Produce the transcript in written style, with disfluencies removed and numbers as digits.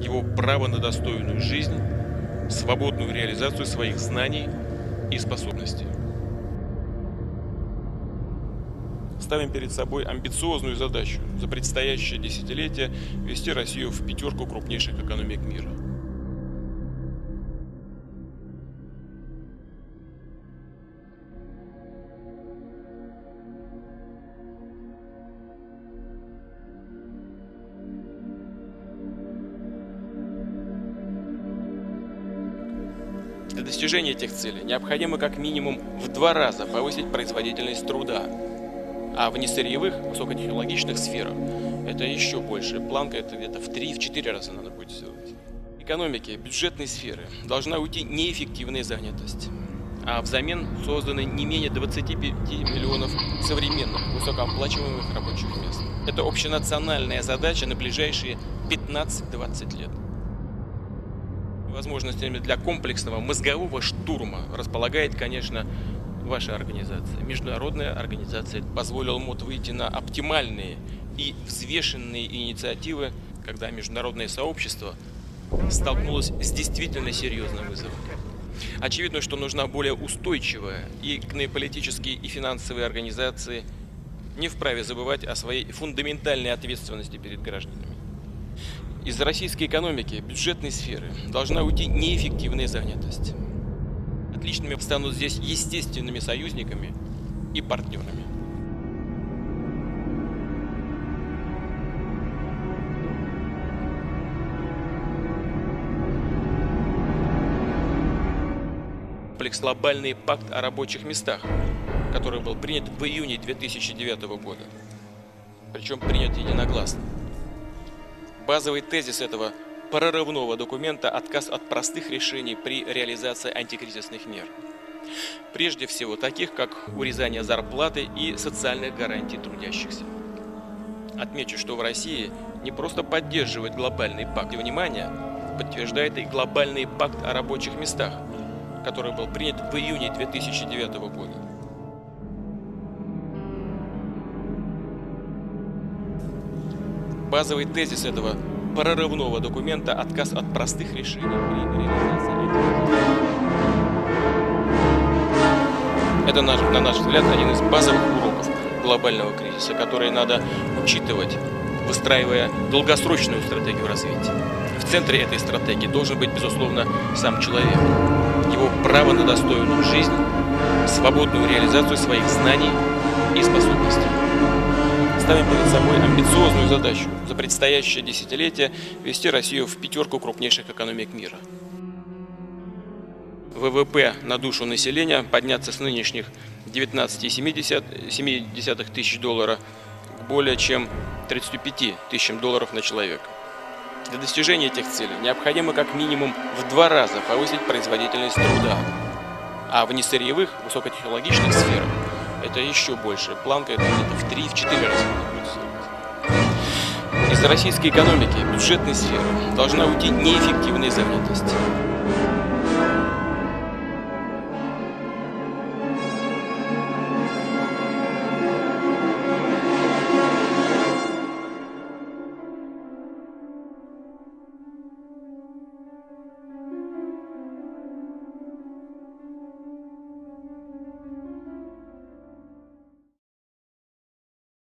его право на достойную жизнь, свободную реализацию своих знаний и способностей. Ставим перед собой амбициозную задачу за предстоящее десятилетие ввести Россию в пятерку крупнейших экономик мира. Для достижения этих целей необходимо как минимум в 2 раза повысить производительность труда, а в несырьевых высокотехнологичных сферах это еще больше. Планка это где-то в 3-4 раза надо будет сделать. В экономике бюджетной сферы должна уйти неэффективная занятость, а взамен созданы не менее 25 миллионов современных высокооплачиваемых рабочих мест. Это общенациональная задача на ближайшие 15-20 лет. Возможностями для комплексного мозгового штурма располагает, конечно, ваша организация. Международная организация позволила МОД выйти на оптимальные и взвешенные инициативы, когда международное сообщество столкнулось с действительно серьезным вызовом. Очевидно, что нужна более устойчивая, и политические и финансовые организации не вправе забывать о своей фундаментальной ответственности перед гражданами. Из российской экономики бюджетной сферы должна уйти неэффективная занятость. Отличными станут здесь естественными союзниками и партнерами. Глобальный пакт о рабочих местах, который был принят в июне 2009 года, причем принят единогласно. Базовый тезис этого прорывного документа – отказ от простых решений при реализации антикризисных мер. Прежде всего таких, как урезание зарплаты и социальных гарантий трудящихся. Отмечу, что в России не просто поддерживает глобальный пакт, и внимание подтверждает и глобальный пакт о рабочих местах, который был принят в июне 2009 года. Базовый тезис этого прорывного документа – отказ от простых решений при реализации антикризисных мер. Это, на наш взгляд, один из базовых уроков глобального кризиса, который надо учитывать, выстраивая долгосрочную стратегию развития. В центре этой стратегии должен быть, безусловно, сам человек, его право на достойную жизнь, свободную реализацию своих знаний и способностей. Ставим перед собой амбициозную задачу за предстоящее десятилетие ввести Россию в пятерку крупнейших экономик мира. ВВП на душу населения подняться с нынешних 19,7 тысяч долларов к более чем 35 тысячам долларов на человека. Для достижения этих целей необходимо как минимум в 2 раза повысить производительность труда, а в несырьевых высокотехнологичных сферах это еще больше. Планка это где-то в 3-4 раза будет сделать. Из российской экономики бюджетной сферы должна уйти неэффективная занятость.